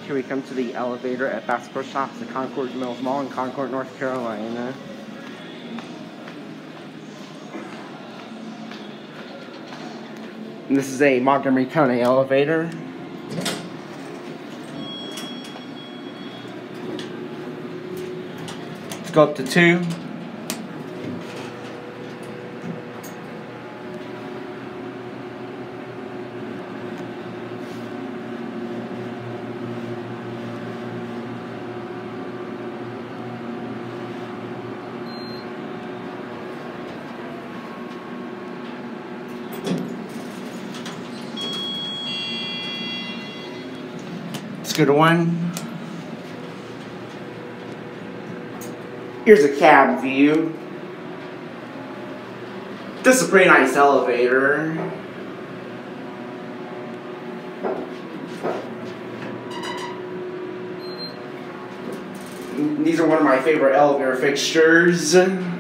Here we come to the elevator at Bass Pro Shops at Concord Mills Mall in Concord, North Carolina. And this is a Montgomery Kone elevator. Let's go up to 2. Let's go to 1. Here's a cab view. This is a pretty nice elevator. These are one of my favorite elevator fixtures.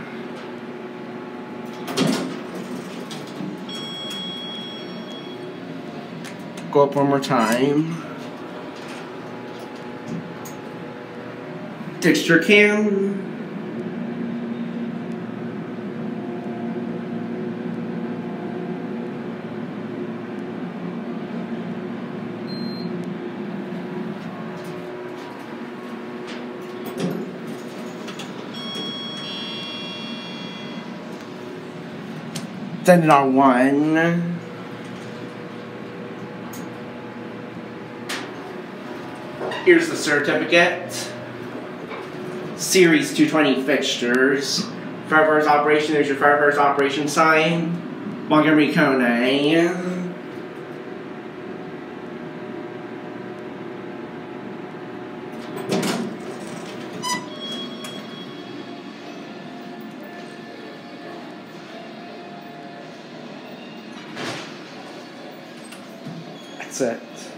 Go up one more time. Texture cam. Send it on 1. Here's the certificate. Series 220 fixtures. 5 hours operation, there's your 5 hours operation sign. Montgomery Kone. That's it.